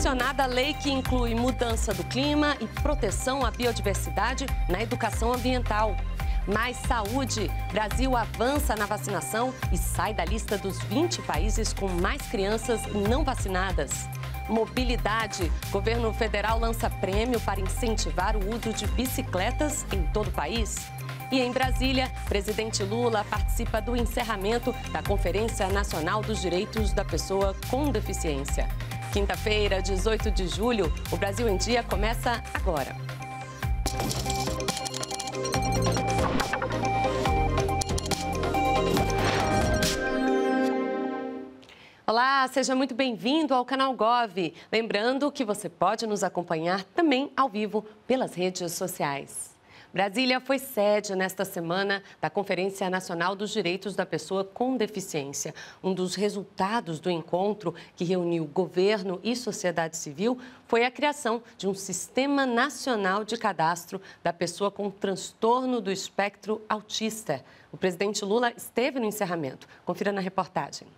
sancionada a lei que inclui mudança do clima e proteção à biodiversidade na educação ambiental. Mais saúde. Brasil avança na vacinação e sai da lista dos 20 países com mais crianças não vacinadas. Mobilidade. Governo federal lança prêmio para incentivar o uso de bicicletas em todo o país. E em Brasília, presidente Lula participa do encerramento da Conferência Nacional dos Direitos da Pessoa com Deficiência. Quinta-feira, 18 de julho, o Brasil em Dia começa agora. Olá, seja muito bem-vindo ao canal Gov. Lembrando que você pode nos acompanhar também ao vivo pelas redes sociais. Brasília foi sede nesta semana da Conferência Nacional dos Direitos da Pessoa com Deficiência. Um dos resultados do encontro, que reuniu governo e sociedade civil, foi a criação de um Sistema Nacional de Cadastro da Pessoa com Transtorno do Espectro Autista. O presidente Lula esteve no encerramento. Confira na reportagem.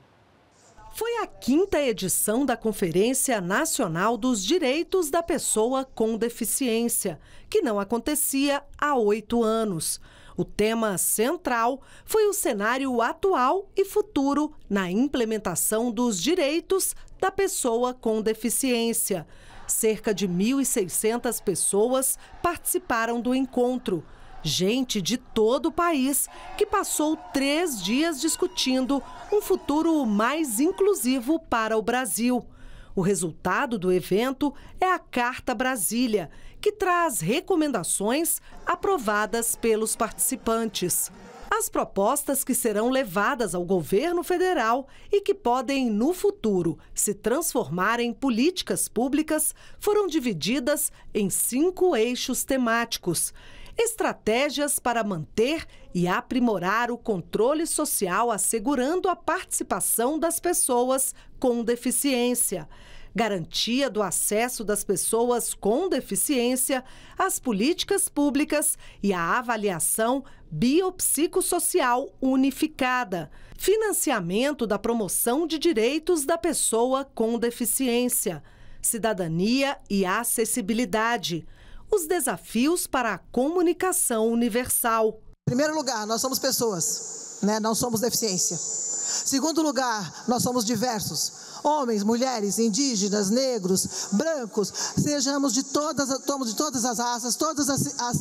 Foi a 5ª edição da Conferência Nacional dos Direitos da Pessoa com Deficiência, que não acontecia há 8 anos. O tema central foi o cenário atual e futuro na implementação dos direitos da pessoa com deficiência. Cerca de 1.600 pessoas participaram do encontro. Gente de todo o país que passou 3 dias discutindo um futuro mais inclusivo para o Brasil. O resultado do evento é a Carta Brasília, que traz recomendações aprovadas pelos participantes. As propostas que serão levadas ao governo federal e que podem, no futuro, se transformar em políticas públicas, foram divididas em 5 eixos temáticos. Estratégias para manter e aprimorar o controle social, assegurando a participação das pessoas com deficiência. Garantia do acesso das pessoas com deficiência às políticas públicas e a avaliação biopsicossocial unificada. Financiamento da promoção de direitos da pessoa com deficiência. Cidadania e acessibilidade. Os desafios para a comunicação universal. Em primeiro lugar, nós somos pessoas, não somos deficiência. Segundo lugar, nós somos diversos. Homens, mulheres, indígenas, negros, brancos, sejamos de todas as raças, todas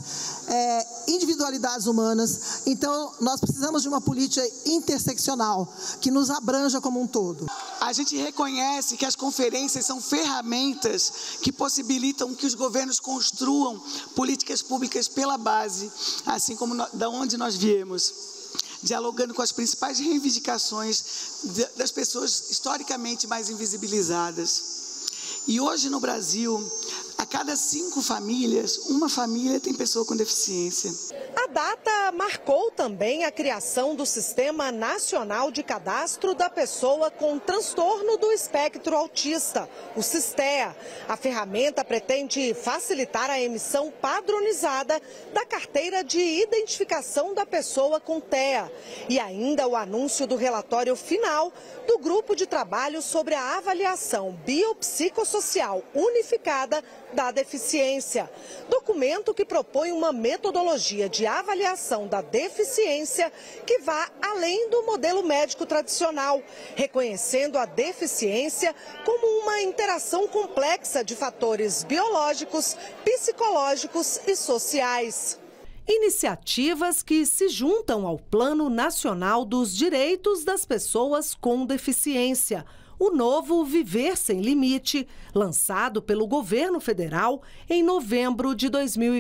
as individualidades humanas. Então, nós precisamos de uma política interseccional que nos abranja como um todo. A gente reconhece que as conferências são ferramentas que possibilitam que os governos construam políticas públicas pela base, assim como da onde nós viemos, dialogando com as principais reivindicações das pessoas historicamente mais invisibilizadas. E hoje no Brasil, a cada 5 famílias, uma família tem pessoa com deficiência. A data marcou também a criação do Sistema Nacional de Cadastro da Pessoa com Transtorno do Espectro Autista, o SISTEA. A ferramenta pretende facilitar a emissão padronizada da carteira de identificação da pessoa com TEA e ainda o anúncio do relatório final do Grupo de Trabalho sobre a Avaliação Biopsicossocial Unificada da Deficiência. Documento que propõe uma metodologia de avaliação da deficiência que vá além do modelo médico tradicional, reconhecendo a deficiência como uma interação complexa de fatores biológicos, psicológicos e sociais. Iniciativas que se juntam ao Plano Nacional dos Direitos das Pessoas com Deficiência, o novo Viver Sem Limite, lançado pelo governo federal em novembro de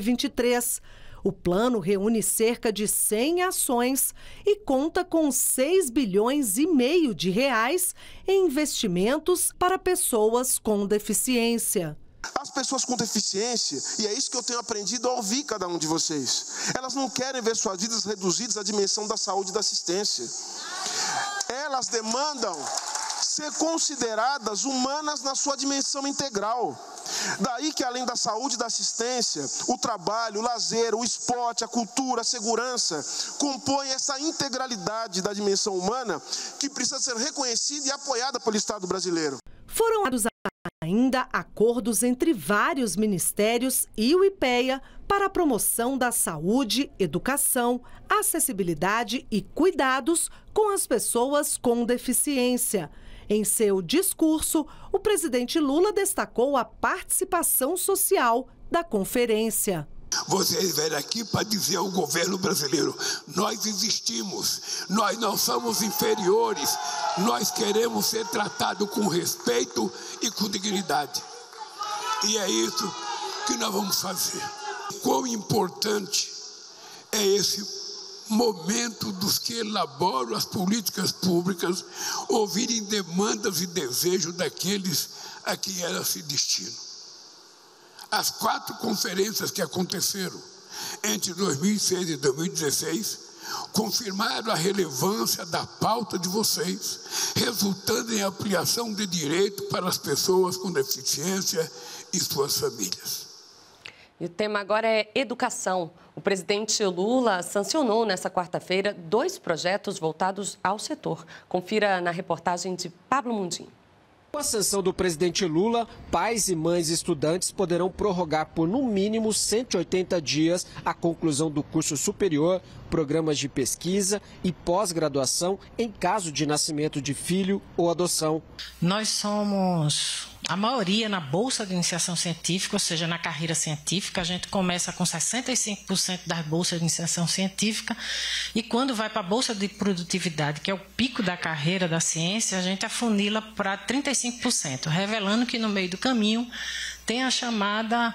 2023. O plano reúne cerca de 100 ações e conta com 6,5 bilhões de reais em investimentos para pessoas com deficiência. As pessoas com deficiência, e é isso que eu tenho aprendido ao ouvir cada um de vocês, elas não querem ver suas vidas reduzidas à dimensão da saúde e da assistência. Elas demandam ser consideradas humanas na sua dimensão integral. Daí que, além da saúde e da assistência, o trabalho, o lazer, o esporte, a cultura, a segurança compõem essa integralidade da dimensão humana que precisa ser reconhecida e apoiada pelo Estado brasileiro. Foram dados ainda acordos entre vários ministérios e o IPEA para a promoção da saúde, educação, acessibilidade e cuidados com as pessoas com deficiência. Em seu discurso, o presidente Lula destacou a participação social da conferência. Vocês vieram aqui para dizer ao governo brasileiro: nós existimos, nós não somos inferiores, nós queremos ser tratados com respeito e com dignidade. E é isso que nós vamos fazer. Quão importante é esse momento dos que elaboram as políticas públicas ouvirem demandas e desejos daqueles a quem ela se destina. As 4 conferências que aconteceram entre 2006 e 2016 confirmaram a relevância da pauta de vocês, resultando em ampliação de direito para as pessoas com deficiência e suas famílias. E o tema agora é educação. O presidente Lula sancionou nesta quarta-feira 2 projetos voltados ao setor. Confira na reportagem de Pablo Mundim. Com a sanção do presidente Lula, pais e mães e estudantes poderão prorrogar por no mínimo 180 dias a conclusão do curso superior, programas de pesquisa e pós-graduação em caso de nascimento de filho ou adoção. Nós somos a maioria na Bolsa de Iniciação Científica, ou seja, na carreira científica. A gente começa com 65% das bolsas de iniciação científica e quando vai para a Bolsa de Produtividade, que é o pico da carreira da ciência, a gente afunila para 35%, revelando que no meio do caminho tem a chamada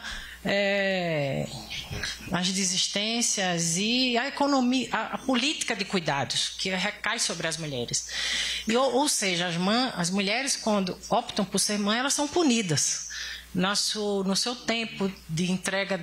as desistências e a economia, a política de cuidados, que recai sobre as mulheres. Ou seja, as mulheres, quando optam por ser mãe, elas são punidas no seu tempo de entrega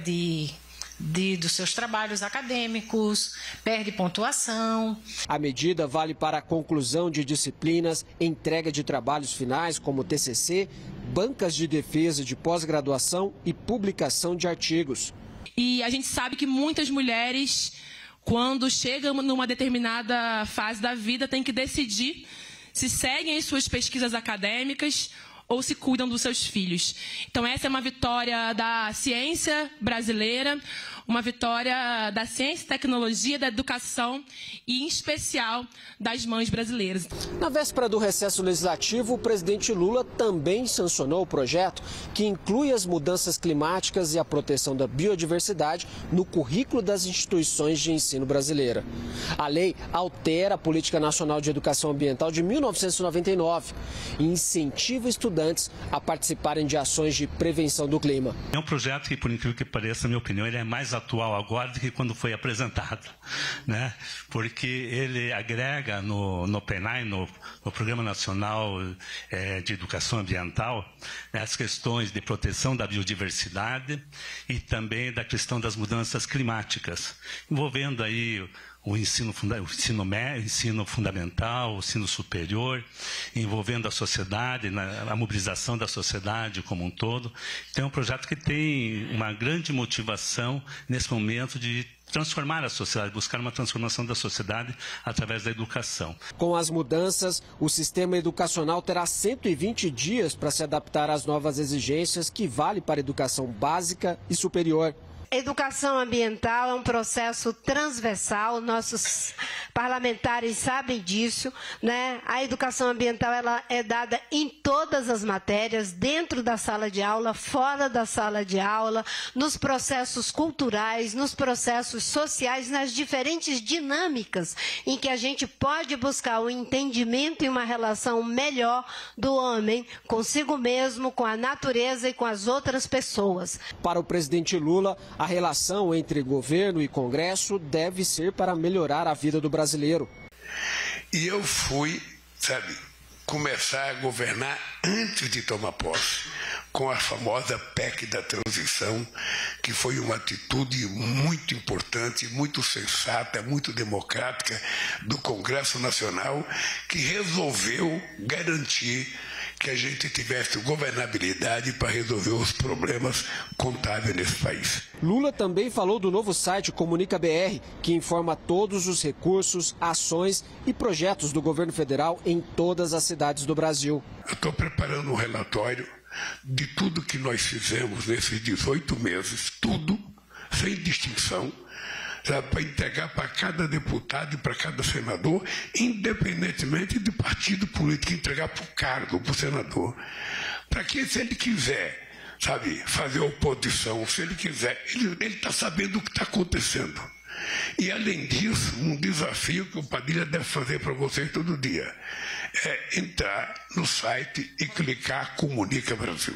dos seus trabalhos acadêmicos, perde pontuação. A medida vale para a conclusão de disciplinas, entrega de trabalhos finais, como TCC, bancas de defesa de pós-graduação e publicação de artigos. E a gente sabe que muitas mulheres, quando chegam numa determinada fase da vida, têm que decidir se seguem as suas pesquisas acadêmicas ou se cuidam dos seus filhos. Então essa é uma vitória da ciência brasileira, uma vitória da ciência e tecnologia, da educação e, em especial, das mães brasileiras. Na véspera do recesso legislativo, o presidente Lula também sancionou o projeto que inclui as mudanças climáticas e a proteção da biodiversidade no currículo das instituições de ensino brasileira. A lei altera a Política Nacional de Educação Ambiental de 1999 e incentiva estudantes a participarem de ações de prevenção do clima. É um projeto que, por incrível que pareça, na minha opinião, ele é mais atual agora do que quando foi apresentado, né? Porque ele agrega no PNAE, no Programa Nacional de Educação Ambiental, as questões de proteção da biodiversidade e também da questão das mudanças climáticas, envolvendo aí o ensino fundamental, o ensino superior, envolvendo a sociedade, a mobilização da sociedade como um todo. Então é um projeto que tem uma grande motivação nesse momento de transformar a sociedade, buscar uma transformação da sociedade através da educação. Com as mudanças, o sistema educacional terá 120 dias para se adaptar às novas exigências que vale para a educação básica e superior. Educação ambiental é um processo transversal, nossos parlamentares sabem disso, né? A educação ambiental ela é dada em todas as matérias, dentro da sala de aula, fora da sala de aula, nos processos culturais, nos processos sociais, nas diferentes dinâmicas em que a gente pode buscar o entendimento e uma relação melhor do homem consigo mesmo, com a natureza e com as outras pessoas. Para o presidente Lula, a relação entre governo e Congresso deve ser para melhorar a vida do brasileiro. E eu fui, começar a governar antes de tomar posse, com a famosa PEC da transição, que foi uma atitude muito importante, muito sensata, muito democrática do Congresso Nacional, que resolveu garantir que a gente tivesse governabilidade para resolver os problemas contábeis nesse país. Lula também falou do novo site Comunica BR, que informa todos os recursos, ações e projetos do governo federal em todas as cidades do Brasil. Eu estou preparando um relatório de tudo que nós fizemos nesses 18 meses, tudo, sem distinção, para entregar para cada deputado e para cada senador, independentemente de partido político, entregar para o cargo, para o senador. Para que, se ele quiser, fazer oposição, se ele quiser, ele está sabendo o que está acontecendo. E, além disso, um desafio que o Padilha deve fazer para vocês todo dia é entrar no site e clicar Comunica Brasil.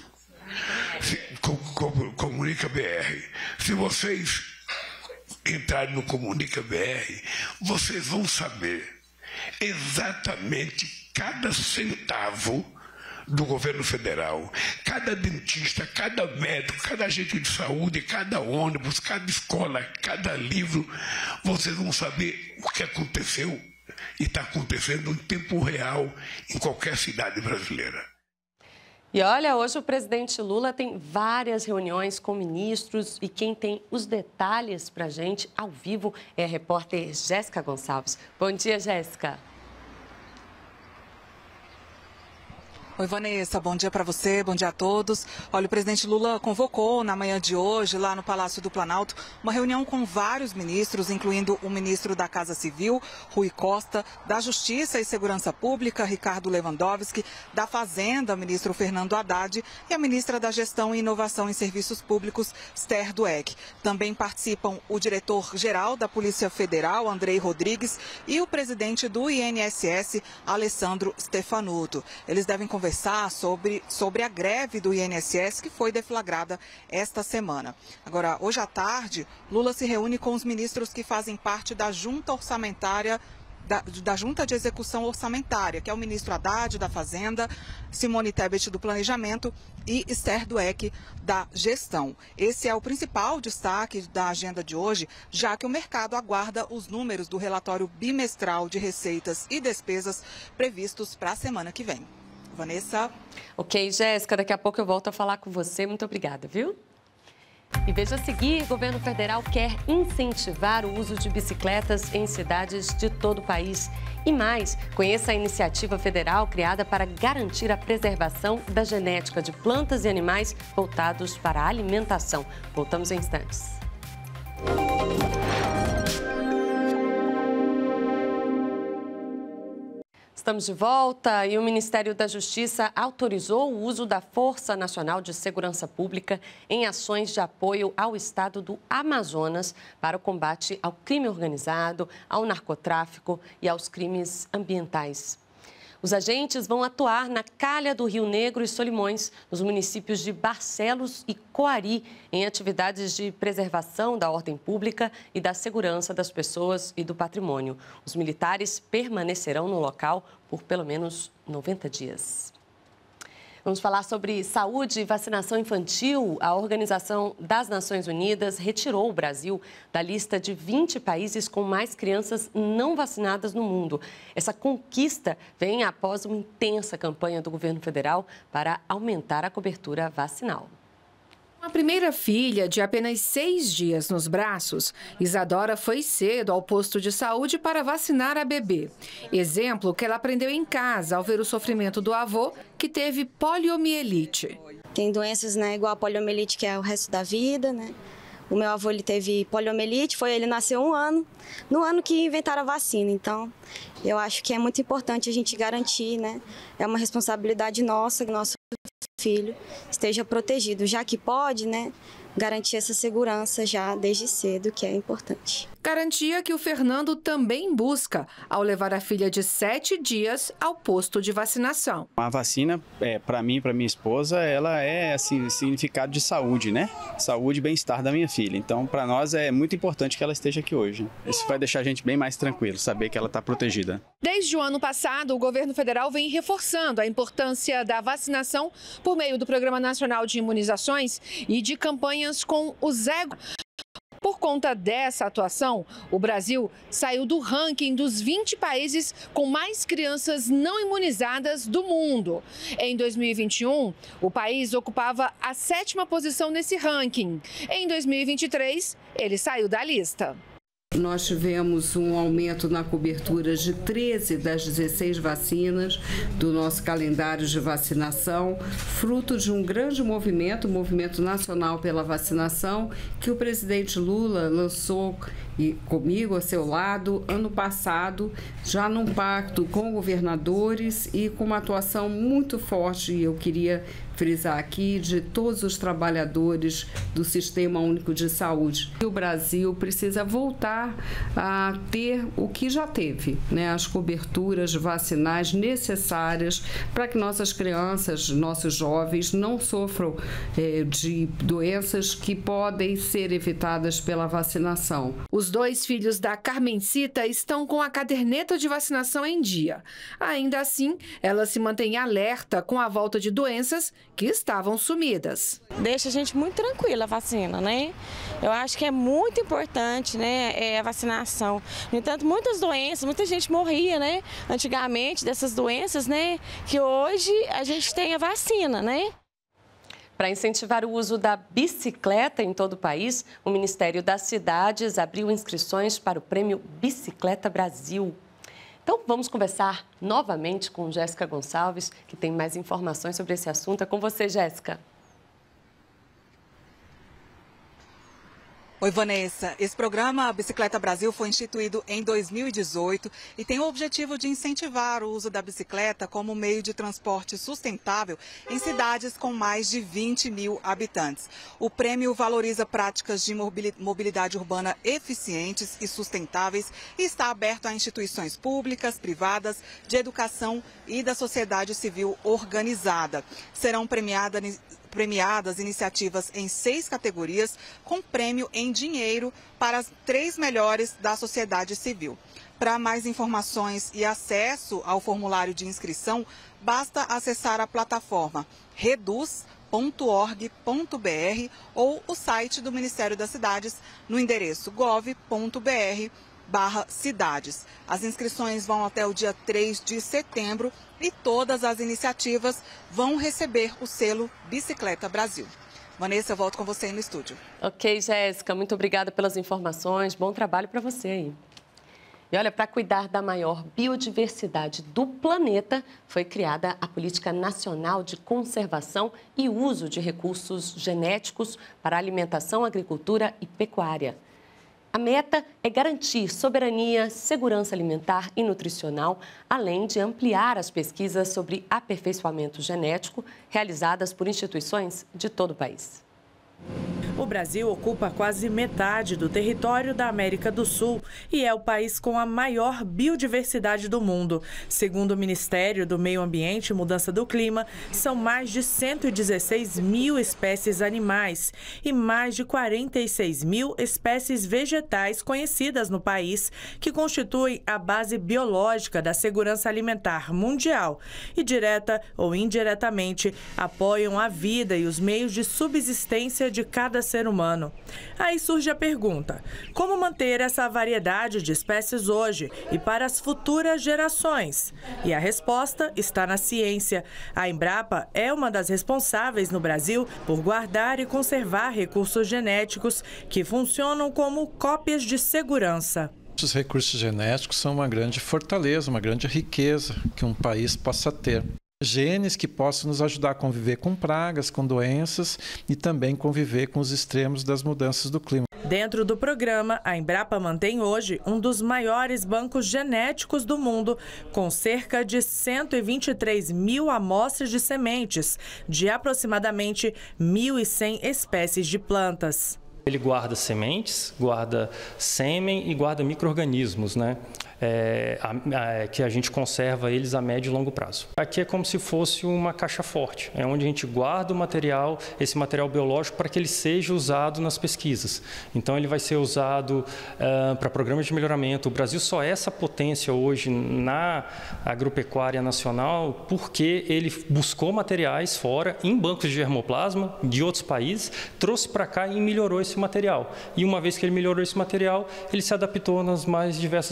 Comunica BR. Se vocês entrarem no Comunica BR, vocês vão saber exatamente cada centavo do governo federal, cada dentista, cada médico, cada agente de saúde, cada ônibus, cada escola, cada livro, vocês vão saber o que aconteceu e está acontecendo em tempo real em qualquer cidade brasileira. E olha, hoje o presidente Lula tem várias reuniões com ministros e quem tem os detalhes para a gente ao vivo é a repórter Jéssica Gonçalves. Bom dia, Jéssica. Oi, Vanessa, bom dia para você, bom dia a todos. Olha, o presidente Lula convocou na manhã de hoje, lá no Palácio do Planalto, uma reunião com vários ministros, incluindo o ministro da Casa Civil, Rui Costa, da Justiça e Segurança Pública, Ricardo Lewandowski, da Fazenda, ministro Fernando Haddad, e a ministra da Gestão e Inovação em Serviços Públicos, Esther Dweck. Também participam o diretor-geral da Polícia Federal, Andrei Rodrigues, e o presidente do INSS, Alessandro Stefanuto. Eles devem conversar sobre a greve do INSS que foi deflagrada esta semana. Agora, hoje à tarde, Lula se reúne com os ministros que fazem parte da junta orçamentária, da Junta de Execução Orçamentária, que é o ministro Haddad, da Fazenda, Simone Tebet, do Planejamento, e Esther Dweck, da Gestão. Esse é o principal destaque da agenda de hoje, já que o mercado aguarda os números do relatório bimestral de receitas e despesas previstos para a semana que vem. Vanessa. Ok, Jéssica, daqui a pouco eu volto a falar com você. Muito obrigada, viu? E veja a seguir, o governo federal quer incentivar o uso de bicicletas em cidades de todo o país. E mais, conheça a iniciativa federal criada para garantir a preservação da genética de plantas e animais voltados para a alimentação. Voltamos em instantes. Estamos de volta e o Ministério da Justiça autorizou o uso da Força Nacional de Segurança Pública em ações de apoio ao estado do Amazonas para o combate ao crime organizado, ao narcotráfico e aos crimes ambientais. Os agentes vão atuar na calha do Rio Negro e Solimões, nos municípios de Barcelos e Coari, em atividades de preservação da ordem pública e da segurança das pessoas e do patrimônio. Os militares permanecerão no local por pelo menos 90 dias. Vamos falar sobre saúde e vacinação infantil. A Organização das Nações Unidas retirou o Brasil da lista de 20 países com mais crianças não vacinadas no mundo. Essa conquista vem após uma intensa campanha do governo federal para aumentar a cobertura vacinal. Com a primeira filha, de apenas 6 dias nos braços, Isadora foi cedo ao posto de saúde para vacinar a bebê. Exemplo que ela aprendeu em casa ao ver o sofrimento do avô, que teve poliomielite. Tem doenças, igual a poliomielite, que é o resto da vida, O meu avô, ele teve poliomielite, ele nasceu no ano que inventaram a vacina. Então, eu acho que é muito importante a gente garantir, É uma responsabilidade nossa, que nosso filho esteja protegido, já que pode, garantir essa segurança já desde cedo, que é importante. Garantia que o Fernando também busca ao levar a filha de 7 dias ao posto de vacinação. A vacina, para mim e para minha esposa, ela é significado de saúde, Saúde e bem-estar da minha filha. Então, para nós é muito importante que ela esteja aqui hoje. Isso vai deixar a gente bem mais tranquilo, saber que ela está protegida. Desde o ano passado, o governo federal vem reforçando a importância da vacinação por meio do Programa Nacional de Imunizações e de campanhas com o Zego. Por conta dessa atuação, o Brasil saiu do ranking dos 20 países com mais crianças não imunizadas do mundo. Em 2021, o país ocupava a 7ª posição nesse ranking. Em 2023, ele saiu da lista. Nós tivemos um aumento na cobertura de 13 das 16 vacinas do nosso calendário de vacinação, fruto de um grande movimento, o Movimento Nacional pela Vacinação, que o presidente Lula lançou e comigo, a seu lado, ano passado, já num pacto com governadores e com uma atuação muito forte, eu queria frisar aqui, de todos os trabalhadores do Sistema Único de Saúde. O Brasil precisa voltar a ter o que já teve, né? As coberturas vacinais necessárias para que nossas crianças, nossos jovens não sofram de doenças que podem ser evitadas pela vacinação. Os 2 filhos da Carmencita estão com a caderneta de vacinação em dia. Ainda assim, ela se mantém alerta com a volta de doenças que estavam sumidas. Deixa a gente muito tranquila a vacina, né? Eu acho que é muito importante, né, a vacinação. No entanto, muitas doenças, muita gente morria, né, antigamente dessas doenças, né, que hoje a gente tem a vacina, né? Para incentivar o uso da bicicleta em todo o país, o Ministério das Cidades abriu inscrições para o Prêmio Bicicleta Brasil. Então, vamos conversar novamente com Jéssica Gonçalves, que tem mais informações sobre esse assunto. É com você, Jéssica. Oi, Vanessa. Esse programa Bicicleta Brasil foi instituído em 2018 e tem o objetivo de incentivar o uso da bicicleta como meio de transporte sustentável em cidades com mais de 20 mil habitantes. O prêmio valoriza práticas de mobilidade urbana eficientes e sustentáveis e está aberto a instituições públicas, privadas, de educação e da sociedade civil organizada. Serão premiadas iniciativas em 6 categorias, com prêmio em dinheiro para as 3 melhores da sociedade civil. Para mais informações e acesso ao formulário de inscrição, basta acessar a plataforma reduz.org.br ou o site do Ministério das Cidades no endereço gov.br/cidades. As inscrições vão até o dia 3 de setembro e todas as iniciativas vão receber o selo Bicicleta Brasil. Vanessa, eu volto com você aí no estúdio. Ok, Jéssica, muito obrigada pelas informações. Bom trabalho para você aí. E olha, para cuidar da maior biodiversidade do planeta, foi criada a Política Nacional de Conservação e Uso de Recursos Genéticos para Alimentação, Agricultura e Pecuária. A meta é garantir soberania, segurança alimentar e nutricional, além de ampliar as pesquisas sobre aperfeiçoamento genético realizadas por instituições de todo o país. O Brasil ocupa quase metade do território da América do Sul e é o país com a maior biodiversidade do mundo. Segundo o Ministério do Meio Ambiente e Mudança do Clima, são mais de 116 mil espécies animais e mais de 46 mil espécies vegetais conhecidas no país, que constituem a base biológica da segurança alimentar mundial e, direta ou indiretamente, apoiam a vida e os meios de subsistência de cada ser humano. Aí surge a pergunta: como manter essa variedade de espécies hoje e para as futuras gerações? E a resposta está na ciência. A Embrapa é uma das responsáveis no Brasil por guardar e conservar recursos genéticos que funcionam como cópias de segurança. Os recursos genéticos são uma grande fortaleza, uma grande riqueza que um país possa ter. Genes que possam nos ajudar a conviver com pragas, com doenças e também conviver com os extremos das mudanças do clima. Dentro do programa, a Embrapa mantém hoje um dos maiores bancos genéticos do mundo, com cerca de 123 mil amostras de sementes de aproximadamente 1.100 espécies de plantas. Ele guarda sementes, guarda sêmen e guarda micro-organismos, né? Que a gente conserva eles a médio e longo prazo. Aqui é como se fosse uma caixa forte, é onde a gente guarda o material, esse material biológico, para que ele seja usado nas pesquisas. Então ele vai ser usado para programas de melhoramento. O Brasil só é essa potência hoje na agropecuária nacional porque ele buscou materiais fora, em bancos de germoplasma de outros países, trouxe para cá e melhorou esse material. E uma vez que ele melhorou esse material, ele se adaptou nas mais diversas condições.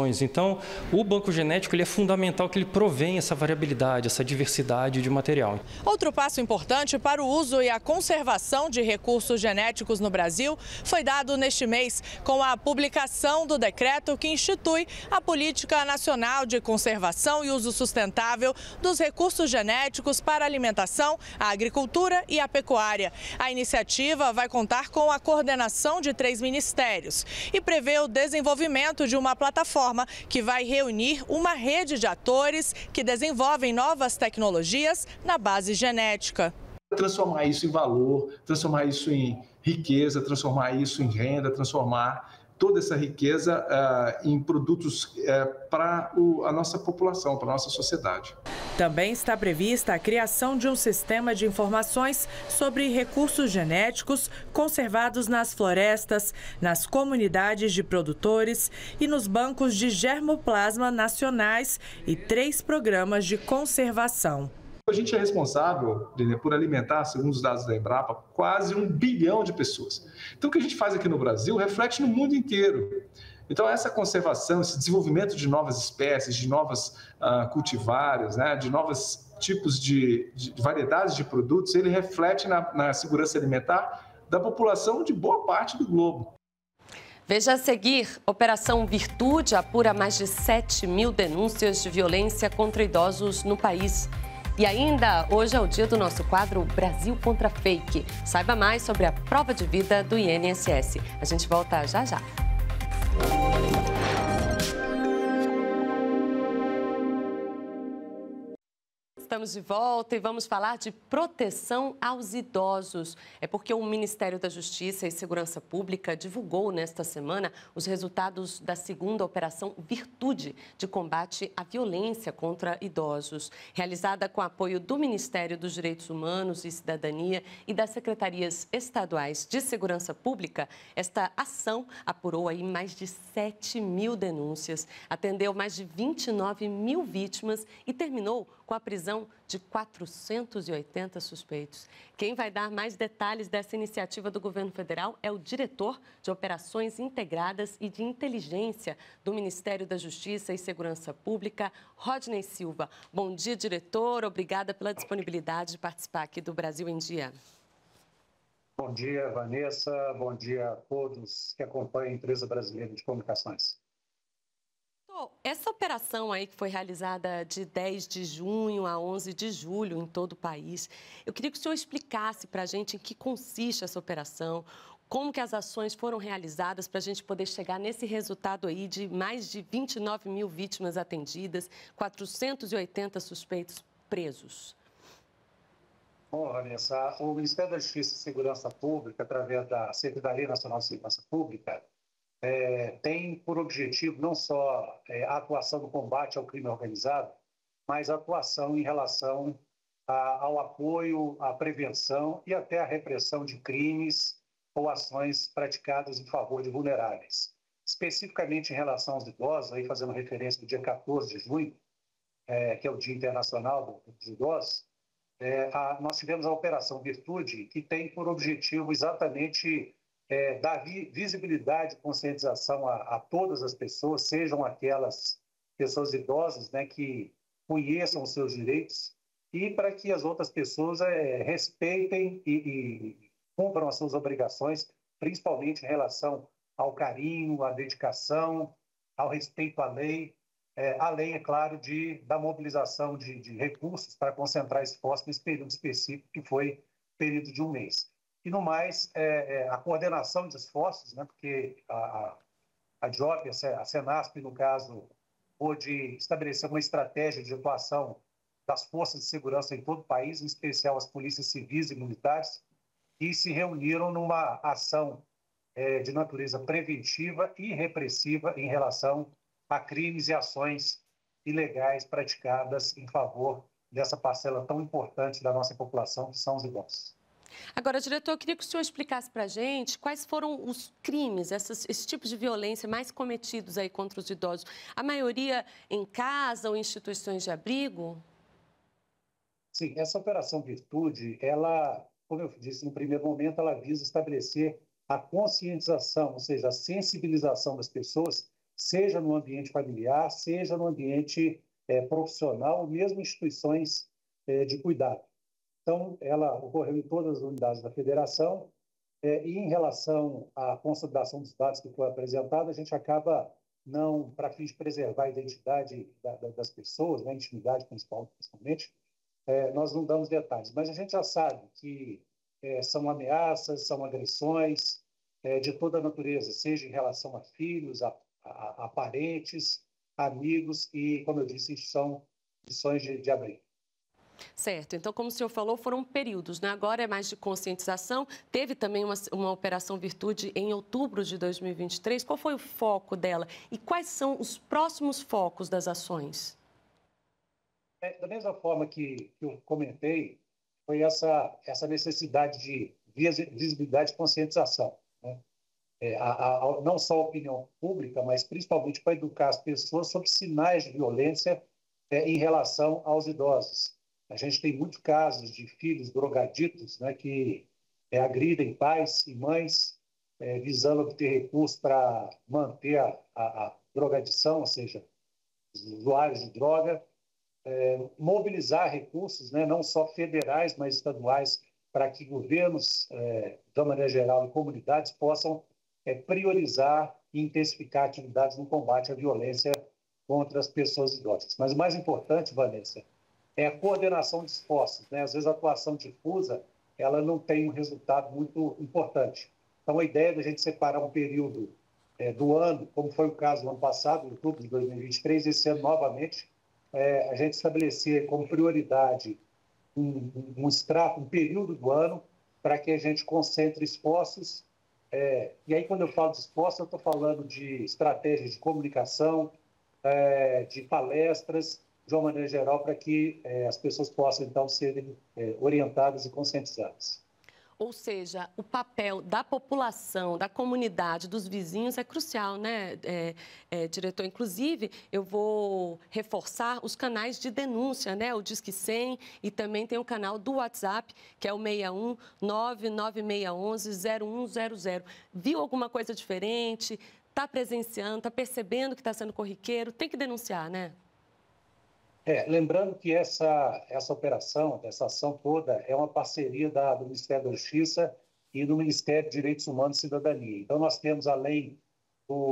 instituições. Então, o banco genético ele é fundamental que ele provém essa variabilidade, essa diversidade de material. Outro passo importante para o uso e a conservação de recursos genéticos no Brasil foi dado neste mês com a publicação do decreto que institui a Política Nacional de Conservação e Uso Sustentável dos Recursos Genéticos para a alimentação, a agricultura e a pecuária. A iniciativa vai contar com a coordenação de 3 ministérios e prevê o desenvolvimento de uma plataforma que vai reunir uma rede de atores que desenvolvem novas tecnologias na base genética. Transformar isso em valor, transformar isso em riqueza, transformar isso em renda, transformar toda essa riqueza em produtos para a nossa população, para a nossa sociedade. Também está prevista a criação de um sistema de informações sobre recursos genéticos conservados nas florestas, nas comunidades de produtores e nos bancos de germoplasma nacionais e 3 programas de conservação. A gente é responsável por alimentar, segundo os dados da Embrapa, quase 1 bilhão de pessoas. Então, o que a gente faz aqui no Brasil reflete no mundo inteiro. Então, essa conservação, esse desenvolvimento de novas espécies, de novas cultivares, né, de novos tipos de variedades de produtos, ele reflete na segurança alimentar da população de boa parte do globo. Veja a seguir, Operação Virtude apura mais de 7.000 denúncias de violência contra idosos no país. E ainda, hoje é o dia do nosso quadro Brasil contra Fake. Saiba mais sobre a prova de vida do INSS. A gente volta já já. Estamos de volta e vamos falar de proteção aos idosos. É porque o Ministério da Justiça e Segurança Pública divulgou nesta semana os resultados da segunda Operação Virtude de combate à violência contra idosos, realizada com apoio do Ministério dos Direitos Humanos e Cidadania e das Secretarias Estaduais de Segurança Pública. Esta ação apurou aí mais de 7.000 denúncias, atendeu mais de 29.000 vítimas e terminou com a prisão de 480 suspeitos. Quem vai dar mais detalhes dessa iniciativa do governo federal é o diretor de Operações Integradas e de Inteligência do Ministério da Justiça e Segurança Pública, Rodney Silva. Bom dia, diretor. Obrigada pela disponibilidade de participar aqui do Brasil em Dia. Bom dia, Vanessa. Bom dia a todos que acompanham a Empresa Brasileira de Comunicações. Essa operação aí que foi realizada de 10 de junho a 11 de julho em todo o país, eu queria que o senhor explicasse para a gente em que consiste essa operação, como que as ações foram realizadas para a gente poder chegar nesse resultado aí de mais de 29.000 vítimas atendidas, 480 suspeitos presos. Bom, Vanessa, o Ministério da Justiça e Segurança Pública, através da Secretaria Nacional de Segurança Pública, tem por objetivo não só a atuação no combate ao crime organizado, mas a atuação em relação ao apoio, à prevenção e até à repressão de crimes ou ações praticadas em favor de vulneráveis. Especificamente em relação aos idosos, aí fazendo referência ao dia 14 de junho, que é o Dia Internacional dos Idosos, nós tivemos a Operação Virtude, que tem por objetivo exatamente dar visibilidade e conscientização a todas as pessoas, sejam aquelas pessoas idosas, né, que conheçam os seus direitos, e para que as outras pessoas respeitem e cumpram as suas obrigações, principalmente em relação ao carinho, à dedicação, ao respeito à lei, além, é claro, da mobilização de recursos para concentrar esforços nesse período específico, que foi período de um mês. E, no mais, a coordenação de esforços, né, porque a DIOP, a Senasp, no caso, pôde estabelecer uma estratégia de atuação das forças de segurança em todo o país, em especial as polícias civis e militares, e se reuniram numa ação de natureza preventiva e repressiva em relação a crimes e ações ilegais praticadas em favor dessa parcela tão importante da nossa população, que são os idosos. Agora, diretor, eu queria que o senhor explicasse para a gente quais foram os crimes, esse tipo de violência mais cometidos aí contra os idosos. A maioria em casa ou em instituições de abrigo? Sim, essa Operação Virtude, ela, como eu disse no primeiro momento, ela visa estabelecer a conscientização, ou seja, a sensibilização das pessoas seja no ambiente familiar, seja no ambiente profissional, ou mesmo instituições de cuidado. Então, ela ocorreu em todas as unidades da federação, e em relação à consolidação dos dados que foi apresentada, a gente acaba não, para fins de preservar a identidade das pessoas, né, a intimidade principalmente, nós não damos detalhes. Mas a gente já sabe que são ameaças, são agressões de toda a natureza, seja em relação a filhos, a parentes, amigos e, como eu disse, instituições de abrigo. Certo. Então, como o senhor falou, foram períodos, né? Agora é mais de conscientização. Teve também uma Operação Virtude em outubro de 2023. Qual foi o foco dela? E quais são os próximos focos das ações? Da mesma forma que eu comentei, foi essa necessidade de visibilidade e conscientização, né? Não só a opinião pública, mas principalmente para educar as pessoas sobre sinais de violência em relação aos idosos. A gente tem muitos casos de filhos drogaditos, né, que agridem pais e mães visando obter recursos para manter a drogadição, ou seja, os usuários de droga, mobilizar recursos, né, não só federais, mas estaduais, para que governos, de uma maneira geral, e comunidades possam priorizar e intensificar atividades no combate à violência contra as pessoas idosas. Mas o mais importante, Vanessa, é a coordenação de esforços, né? Às vezes a atuação difusa ela não tem um resultado muito importante. Então, a ideia da gente separar um período do ano, como foi o caso do ano passado, outubro de 2023, esse ano novamente, a gente estabelecer como prioridade um período do ano para que a gente concentre esforços. E aí, quando eu falo de esforços, eu estou falando de estratégias de comunicação, de palestras, de uma maneira geral, para que as pessoas possam, então, serem orientadas e conscientizadas. Ou seja, o papel da população, da comunidade, dos vizinhos é crucial, né, diretor? Inclusive, eu vou reforçar os canais de denúncia, né? O Disque 100 e também tem o canal do WhatsApp, que é o 61 99611 0100. Viu alguma coisa diferente? Está presenciando, está percebendo que está sendo corriqueiro? Tem que denunciar, né? Lembrando que essa operação, essa ação toda, é uma parceria do Ministério da Justiça e do Ministério de Direitos Humanos e Cidadania. Então, nós temos, além do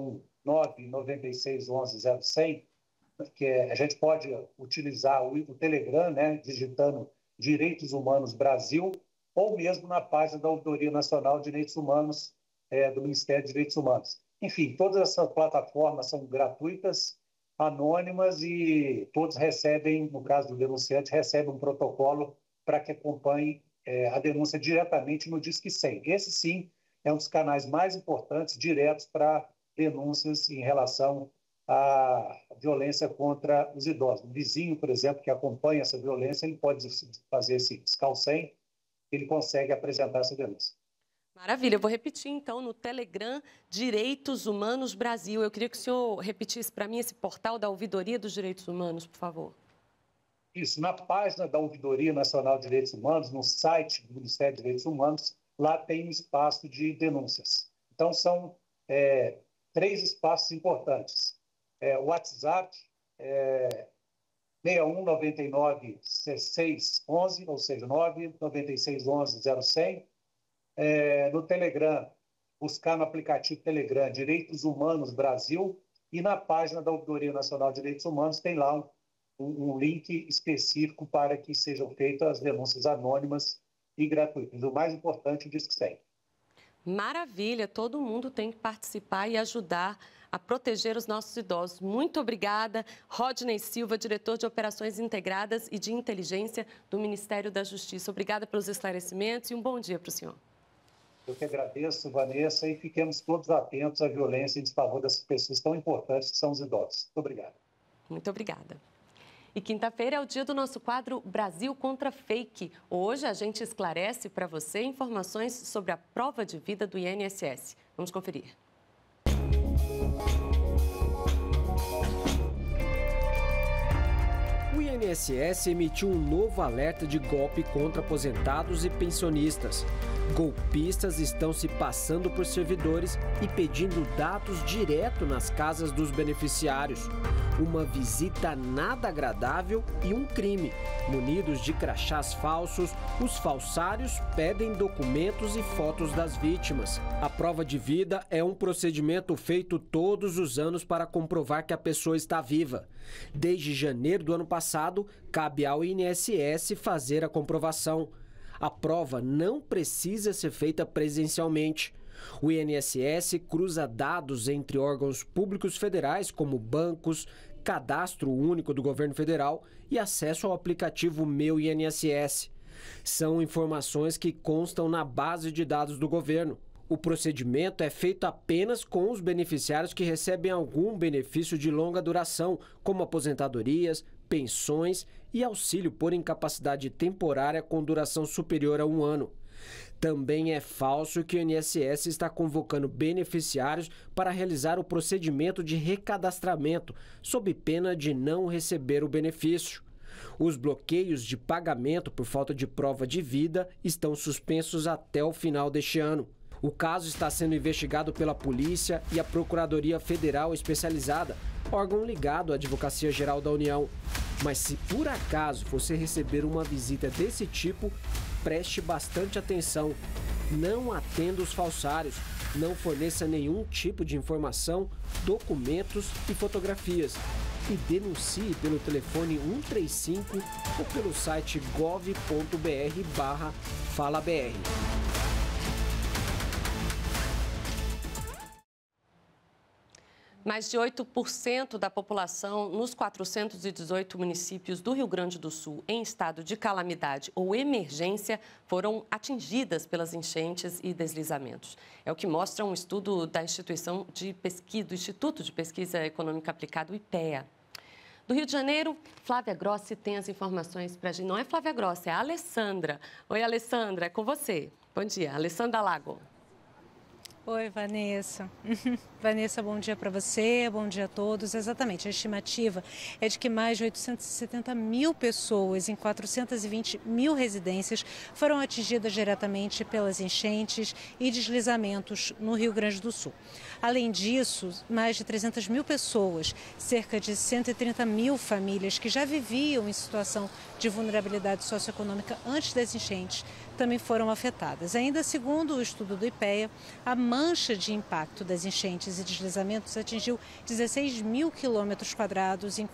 619-9611-0100, que a gente pode utilizar o Telegram, né, digitando Direitos Humanos Brasil, ou mesmo na página da Auditoria Nacional de Direitos Humanos do Ministério de Direitos Humanos. Enfim, todas essas plataformas são gratuitas, anônimas, e todos recebem, no caso do denunciante, recebem um protocolo para que acompanhe a denúncia diretamente no Disque 100. Esse, sim, é um dos canais mais importantes, diretos para denúncias em relação à violência contra os idosos. O vizinho, por exemplo, que acompanha essa violência, ele pode fazer esse Discal 100, ele consegue apresentar essa denúncia. Maravilha, eu vou repetir então no Telegram Direitos Humanos Brasil. Eu queria que o senhor repetisse para mim esse portal da Ouvidoria dos Direitos Humanos, por favor. Isso, na página da Ouvidoria Nacional de Direitos Humanos, no site do Ministério de Direitos Humanos, lá tem um espaço de denúncias. Então, são 3 espaços importantes. O WhatsApp, 61 99 16 11, ou seja, 9 96 11 0100. No Telegram, buscar no aplicativo Telegram Direitos Humanos Brasil, e na página da Ouvidoria Nacional de Direitos Humanos tem lá um link específico para que sejam feitas as denúncias anônimas e gratuitas. O mais importante, o Disque 100. Maravilha, todo mundo tem que participar e ajudar a proteger os nossos idosos. Muito obrigada, Rodney Silva, diretor de Operações Integradas e de Inteligência do Ministério da Justiça. Obrigada pelos esclarecimentos e um bom dia para o senhor. Eu que agradeço, Vanessa, e fiquemos todos atentos à violência em desfavor dessas pessoas tão importantes que são os idosos. Muito obrigado. Muito obrigada. E quinta-feira é o dia do nosso quadro Brasil contra Fake. Hoje a gente esclarece para você informações sobre a prova de vida do INSS. Vamos conferir. O INSS emitiu um novo alerta de golpe contra aposentados e pensionistas. Golpistas estão se passando por servidores e pedindo dados direto nas casas dos beneficiários. Uma visita nada agradável e um crime. Munidos de crachás falsos, os falsários pedem documentos e fotos das vítimas. A prova de vida é um procedimento feito todos os anos para comprovar que a pessoa está viva. Desde janeiro do ano passado, cabe ao INSS fazer a comprovação. A prova não precisa ser feita presencialmente. O INSS cruza dados entre órgãos públicos federais, como bancos, cadastro único do governo federal e acesso ao aplicativo Meu INSS. São informações que constam na base de dados do governo. O procedimento é feito apenas com os beneficiários que recebem algum benefício de longa duração, como aposentadorias, pensões e auxílio por incapacidade temporária com duração superior a 1 ano. Também é falso que o INSS está convocando beneficiários para realizar o procedimento de recadastramento, sob pena de não receber o benefício. Os bloqueios de pagamento por falta de prova de vida estão suspensos até o final deste ano. O caso está sendo investigado pela Polícia e a Procuradoria Federal Especializada, órgão ligado à Advocacia Geral da União. Mas se por acaso você receber uma visita desse tipo, preste bastante atenção. Não atenda os falsários, não forneça nenhum tipo de informação, documentos e fotografias. E denuncie pelo telefone 135 ou pelo site gov.br/falabr. Mais de 8% da população nos 418 municípios do Rio Grande do Sul em estado de calamidade ou emergência foram atingidas pelas enchentes e deslizamentos. É o que mostra um estudo da Instituto de Pesquisa Econômica Aplicada, o IPEA. Do Rio de Janeiro, Flávia Grossi tem as informações para a gente. Não é Flávia Grossi, é a Alessandra. Oi, Alessandra, é com você. Bom dia, Alessandra Lago. Oi, Vanessa. Vanessa, bom dia para você, bom dia a todos. Exatamente, a estimativa é de que mais de 870 mil pessoas em 420 mil residências foram atingidas diretamente pelas enchentes e deslizamentos no Rio Grande do Sul. Além disso, mais de 300 mil pessoas, cerca de 130 mil famílias que já viviam em situação de vulnerabilidade socioeconômica antes das enchentes, também foram afetadas. Ainda segundo o estudo do IPEA, a mancha de impacto das enchentes e deslizamentos atingiu 16 mil quilômetros quadrados em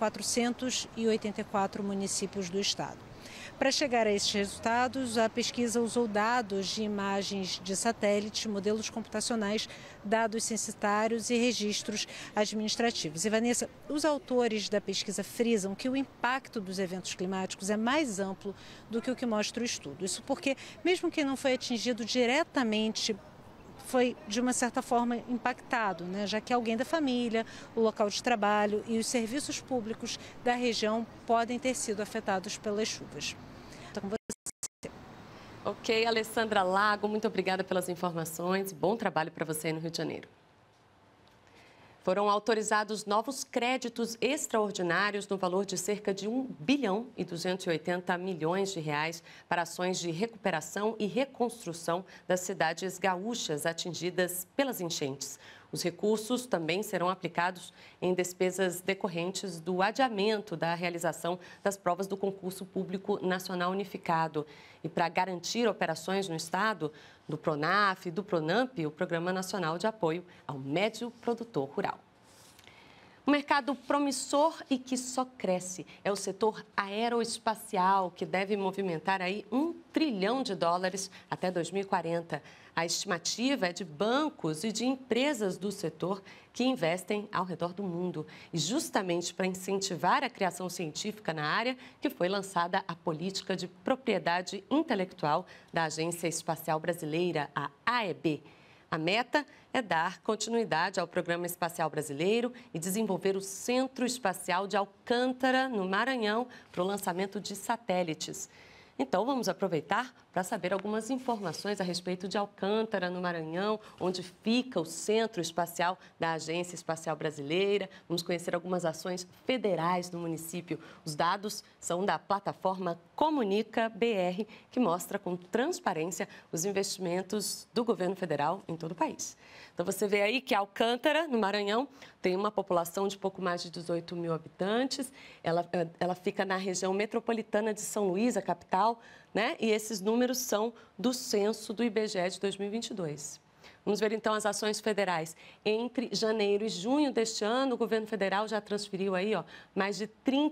484 municípios do estado. Para chegar a esses resultados, a pesquisa usou dados de imagens de satélite, modelos computacionais, dados censitários e registros administrativos. E, Vanessa, os autores da pesquisa frisam que o impacto dos eventos climáticos é mais amplo do que o que mostra o estudo. Isso porque, mesmo quem não foi atingido diretamente, foi, de uma certa forma, impactado, né? Já que alguém da família, o local de trabalho e os serviços públicos da região podem ter sido afetados pelas chuvas. Estou com você. Ok, Alessandra Lago, muito obrigada pelas informações. Bom trabalho para você aí no Rio de Janeiro. Foram autorizados novos créditos extraordinários no valor de cerca de 1 bilhão e 280 milhões de reais para ações de recuperação e reconstrução das cidades gaúchas atingidas pelas enchentes. Os recursos também serão aplicados em despesas decorrentes do adiamento da realização das provas do Concurso Público Nacional Unificado. E para garantir operações no estado, do PRONAF e do PRONAMP, o Programa Nacional de Apoio ao Médio Produtor Rural. Um mercado promissor e que só cresce é o setor aeroespacial, que deve movimentar aí $1 trilhão até 2040. A estimativa é de bancos e de empresas do setor que investem ao redor do mundo. E justamente para incentivar a criação científica na área, que foi lançada a Política de Propriedade Intelectual da Agência Espacial Brasileira, a AEB. A meta é dar continuidade ao Programa Espacial Brasileiro e desenvolver o Centro Espacial de Alcântara, no Maranhão, para o lançamento de satélites. Então, vamos aproveitar para saber algumas informações a respeito de Alcântara, no Maranhão, onde fica o Centro Espacial da Agência Espacial Brasileira. Vamos conhecer algumas ações federais do município. Os dados são da plataforma Comunica BR, que mostra com transparência os investimentos do governo federal em todo o país. Então, você vê aí que Alcântara, no Maranhão, tem uma população de pouco mais de 18 mil habitantes. Ela fica na região metropolitana de São Luís, a capital, né? E esses números são do censo do IBGE de 2022. Vamos ver, então, as ações federais. Entre janeiro e junho deste ano, o governo federal já transferiu aí, mais de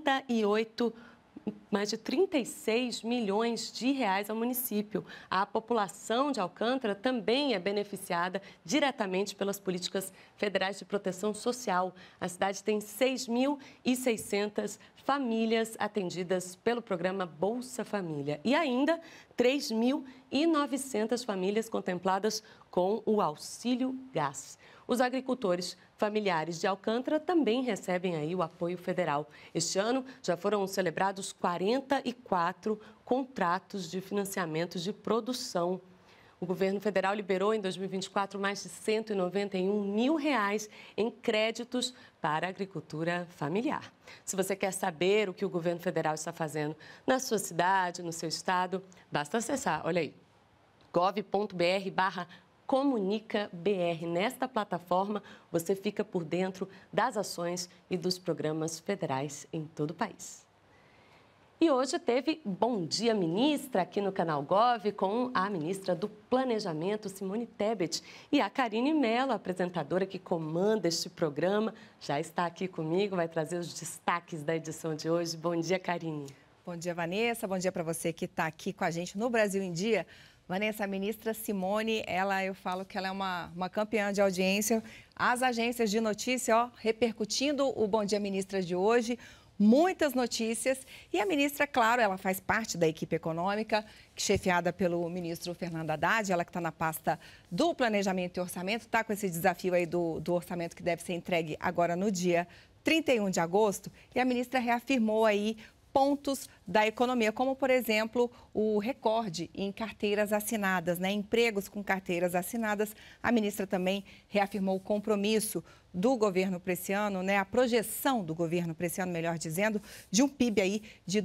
36 milhões de reais ao município. A população de Alcântara também é beneficiada diretamente pelas políticas federais de proteção social. A cidade tem 6.600 famílias atendidas pelo programa Bolsa Família e ainda 3.900 famílias contempladas com o Auxílio Gás. Os agricultores familiares de Alcântara também recebem aí o apoio federal. Este ano já foram celebrados 44 contratos de financiamento de produção. O governo federal liberou em 2024 mais de R$191 mil em créditos para a agricultura familiar. Se você quer saber o que o governo federal está fazendo na sua cidade, no seu estado, basta acessar, olha aí, gov.br/Comunica BR. Nesta plataforma, você fica por dentro das ações e dos programas federais em todo o país. E hoje teve Bom Dia Ministra aqui no Canal Gov com a ministra do Planejamento, Simone Tebet. E a Karine Mello, apresentadora que comanda este programa, já está aqui comigo, vai trazer os destaques da edição de hoje. Bom dia, Karine. Bom dia, Vanessa. Bom dia para você que está aqui com a gente no Brasil em Dia. Vanessa, a ministra Simone, eu falo que ela é uma campeã de audiência. As agências de notícia, repercutindo o Bom Dia Ministra de hoje, muitas notícias. E a ministra, claro, ela faz parte da equipe econômica, chefiada pelo ministro Fernando Haddad, ela que está na pasta do Planejamento e Orçamento, está com esse desafio aí do orçamento que deve ser entregue agora no dia 31 de agosto. E a ministra reafirmou aí pontos da economia, como, por exemplo, o recorde em carteiras assinadas, empregos com carteiras assinadas. A ministra também reafirmou o compromisso do governo para esse ano, a projeção do governo para esse ano, melhor dizendo, de um PIB aí de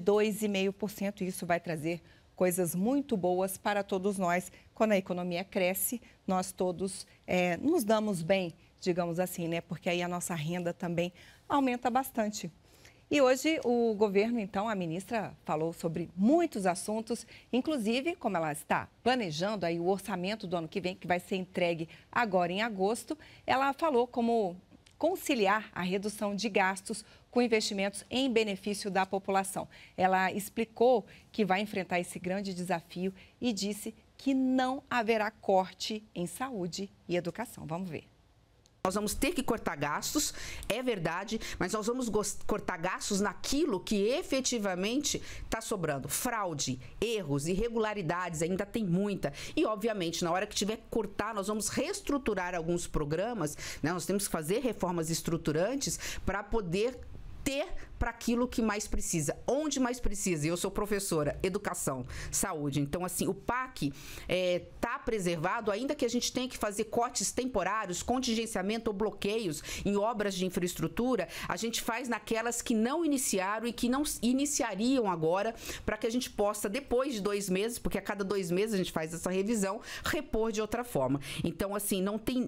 2,5%. Isso vai trazer coisas muito boas para todos nós. Quando a economia cresce, nós todos nos damos bem, digamos assim, porque aí a nossa renda também aumenta bastante. E hoje o governo, então, a ministra falou sobre muitos assuntos, inclusive como ela está planejando aí o orçamento do ano que vem, que vai ser entregue agora em agosto. Ela falou como conciliar a redução de gastos com investimentos em benefício da população. Ela explicou que vai enfrentar esse grande desafio e disse que não haverá corte em saúde e educação. Vamos ver. Nós vamos ter que cortar gastos, é verdade, mas nós vamos cortar gastos naquilo que efetivamente está sobrando. Fraude, erros, irregularidades, ainda tem muita. E, obviamente, na hora que tiver que cortar, nós vamos reestruturar alguns programas, nós temos que fazer reformas estruturantes para poder ter para aquilo que mais precisa. Onde mais precisa? Eu sou professora, educação, saúde. Então, assim, o PAC está preservado, ainda que a gente tenha que fazer cortes temporários, contingenciamento ou bloqueios em obras de infraestrutura, a gente faz naquelas que não iniciaram e que não iniciariam agora, para que a gente possa, depois de 2 meses, porque a cada 2 meses a gente faz essa revisão, repor de outra forma. Então, assim, não tem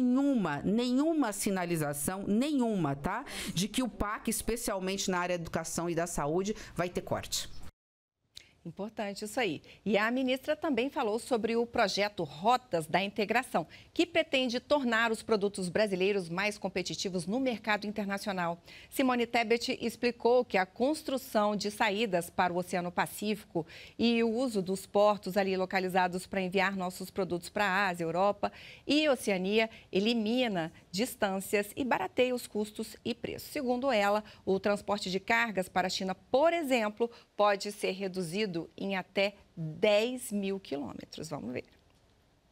nenhuma sinalização, tá? De que o PAC, especialmente na área da educação e da saúde, vai ter corte. Importante isso aí. E a ministra também falou sobre o projeto Rotas da Integração, que pretende tornar os produtos brasileiros mais competitivos no mercado internacional. Simone Tebet explicou que a construção de saídas para o Oceano Pacífico e o uso dos portos ali localizados para enviar nossos produtos para a Ásia, Europa e Oceania elimina distâncias e barateia os custos e preços. Segundo ela, o transporte de cargas para a China, por exemplo, pode ser reduzido em até 10 mil quilômetros. Vamos ver.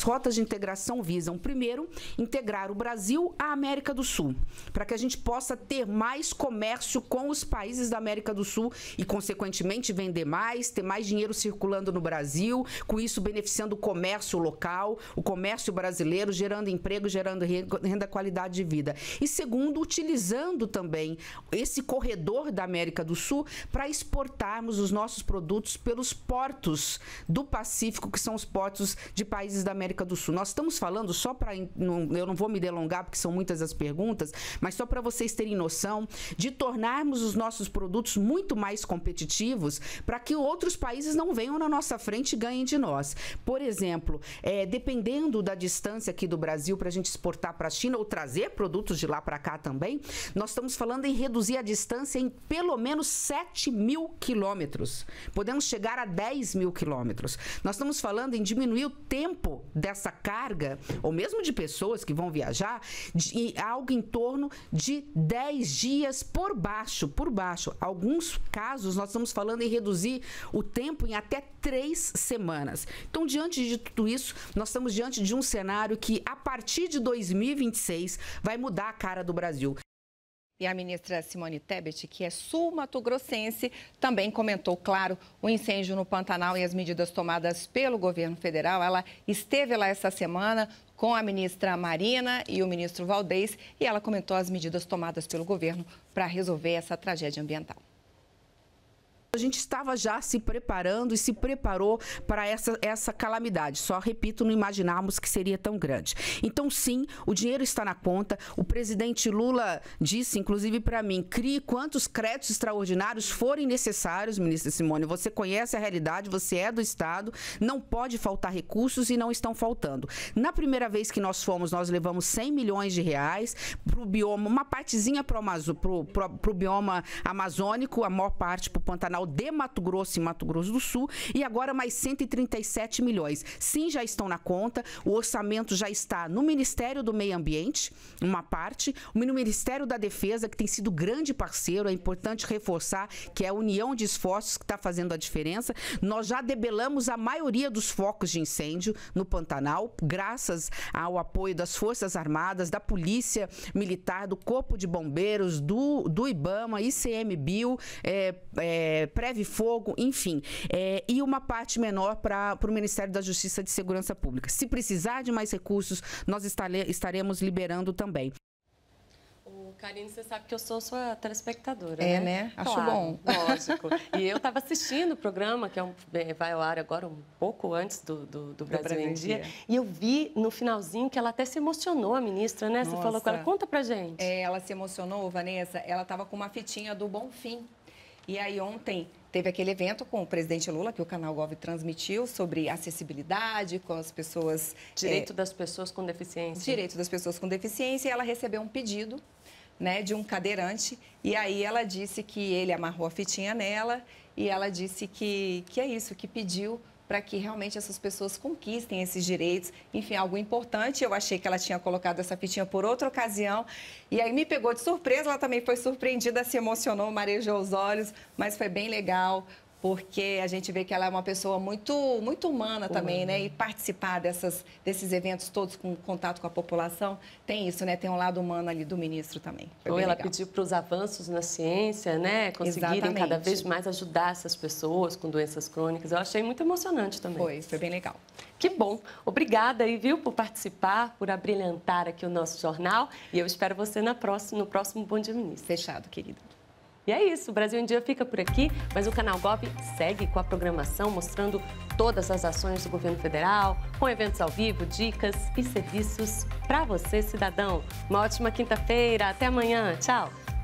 rotas de integração visam, primeiro, integrar o Brasil à América do Sul, para que a gente possa ter mais comércio com os países da América do Sul e, consequentemente, vender mais, ter mais dinheiro circulando no Brasil, com isso beneficiando o comércio local, o comércio brasileiro, gerando emprego, gerando renda, qualidade de vida. E segundo, utilizando também esse corredor da América do Sul para exportarmos os nossos produtos pelos portos do Pacífico, que são os portos de países da América do Sul. Nós estamos falando, só para... eu não vou me delongar, porque são muitas as perguntas, mas só para vocês terem noção de tornarmos os nossos produtos muito mais competitivos para que outros países não venham na nossa frente e ganhem de nós. Por exemplo, dependendo da distância aqui do Brasil para a gente exportar para a China ou trazer produtos de lá para cá também, nós estamos falando em reduzir a distância em pelo menos 7.000 quilômetros. Podemos chegar a 10.000 quilômetros. Nós estamos falando em diminuir o tempo dessa carga, ou mesmo de pessoas que vão viajar, de algo em torno de 10 dias por baixo. Alguns casos, nós estamos falando em reduzir o tempo em até 3 semanas. Então, diante de tudo isso, nós estamos diante de um cenário que, a partir de 2026, vai mudar a cara do Brasil. E a ministra Simone Tebet, que é sul-mato-grossense, também comentou, claro, o incêndio no Pantanal e as medidas tomadas pelo governo federal. Ela esteve lá essa semana com a ministra Marina e o ministro Valdez e ela comentou as medidas tomadas pelo governo para resolver essa tragédia ambiental. A gente estava já se preparando e se preparou para essa calamidade. Só repito, não imaginávamos que seria tão grande. Então, sim, o dinheiro está na conta. O presidente Lula disse, inclusive para mim, crie quantos créditos extraordinários forem necessários, ministra Simone. Você conhece a realidade, você é do Estado, não pode faltar recursos e não estão faltando. Na primeira vez que nós fomos, nós levamos 100 milhões de reais para o bioma, uma partezinha para o bioma amazônico, a maior parte para o Pantanal de Mato Grosso e Mato Grosso do Sul, e agora mais 137 milhões. Sim, já estão na conta, o orçamento já está no Ministério do Meio Ambiente, uma parte, no Ministério da Defesa, que tem sido grande parceiro, é importante reforçar que é a união de esforços que está fazendo a diferença. Nós já debelamos a maioria dos focos de incêndio no Pantanal, graças ao apoio das Forças Armadas, da Polícia Militar, do Corpo de Bombeiros, do IBAMA, ICMBio, Preve Fogo, enfim, e uma parte menor para o Ministério da Justiça e de Segurança Pública. Se precisar de mais recursos, nós estaremos liberando também. Karine, você sabe que eu sou sua telespectadora, né? Acho claro, bom. Lógico. E eu estava assistindo o programa, que vai ao ar agora um pouco antes do Brasil em Dia. E eu vi no finalzinho que ela até se emocionou, a ministra, né? Você falou com ela. Conta pra gente. Ela se emocionou, Vanessa. Ela estava com uma fitinha do Bonfim. E aí ontem teve aquele evento com o presidente Lula, que o Canal Gov transmitiu, sobre acessibilidade com as pessoas... Direito das pessoas com deficiência. Direito das pessoas com deficiência. E ela recebeu um pedido, né, de um cadeirante. E aí ela disse que ele amarrou a fitinha nela e ela disse que é isso, que pediu para que realmente essas pessoas conquistem esses direitos. Enfim, algo importante. Eu achei que ela tinha colocado essa fitinha por outra ocasião. E aí me pegou de surpresa, ela também foi surpreendida, se emocionou, marejou os olhos, mas foi bem legal, porque a gente vê que ela é uma pessoa muito humana também, né? E participar desses eventos todos com contato com a população, tem isso, né? Tem um lado humano ali do ministro também. Ou ela pediu para os avanços na ciência, né? Conseguirem cada vez mais ajudar essas pessoas com doenças crônicas. Eu achei muito emocionante também. Foi bem legal. Que bom. Obrigada aí, viu, por participar, por abrilhantar aqui o nosso jornal. E eu espero você no próximo Bom Dia Ministro. Fechado, querida. E é isso, o Brasil em Dia fica por aqui, mas o Canal Gov segue com a programação mostrando todas as ações do governo federal, com eventos ao vivo, dicas e serviços para você, cidadão. Uma ótima quinta-feira, até amanhã, tchau!